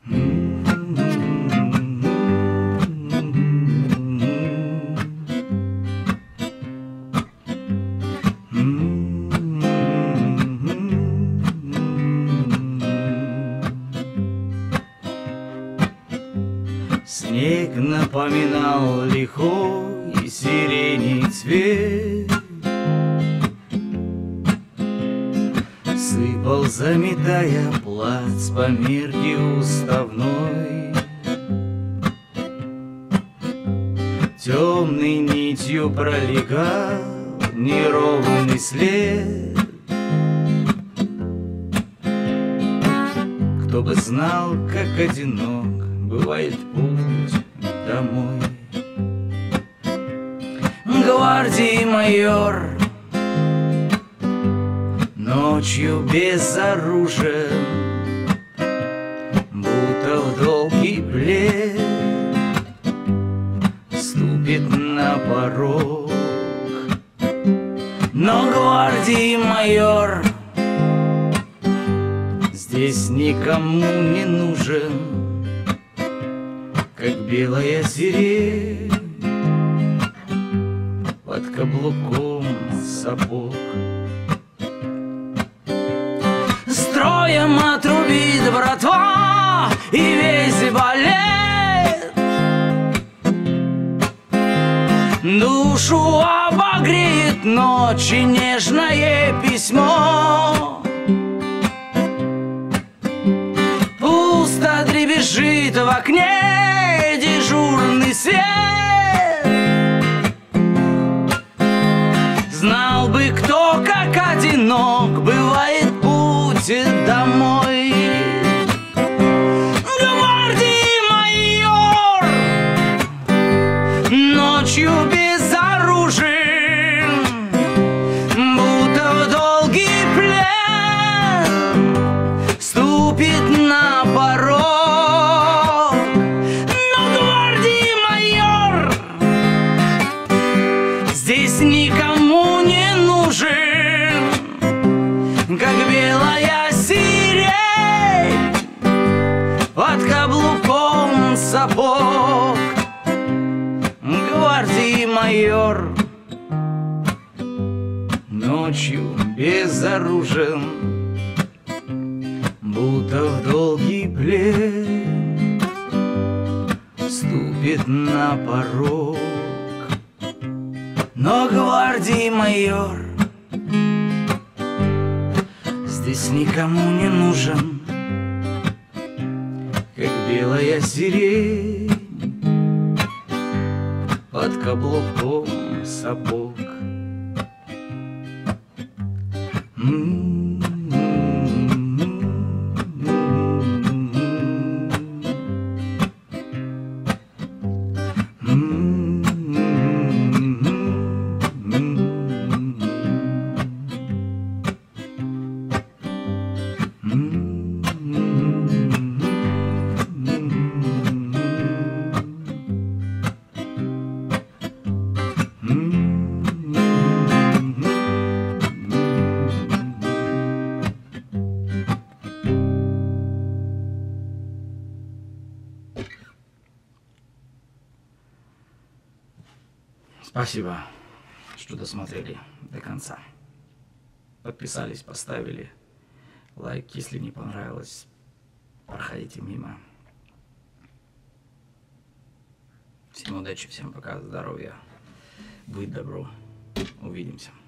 Снег напоминал лихой сирени цвет, сыпал, заметая плац по мерке уставной. Темной нитью пролегал неровный след. Кто бы знал, как одинок бывает путь домой. Гвардии майор ночью безоружен, будто в долгий плен ступит на порог. Но гвардии майор здесь никому не нужен, как белая сирень под каблуком сапог. Строем отрубит братва и весь балет, душу обогреет ночи нежное письмо. Пусто дребезжит в окне дежурный свет. Знал бы кто, как одинок бывает путь домой. Гвардии майор ночью безоружен, будто в долгий плен ступит на порог. Но гвардии майор здесь никому не нужен, как белая сирень под каблуком сапог. Гвардии майор ночью безоружен, будто в долгий плен ступит на порог. Но гвардии майор здесь никому не нужен, как белая сирень под каблуком сапог. Спасибо, что досмотрели до конца. Подписались, поставили лайк. Если не понравилось, проходите мимо. Всем удачи, всем пока, здоровья, будь добро, увидимся.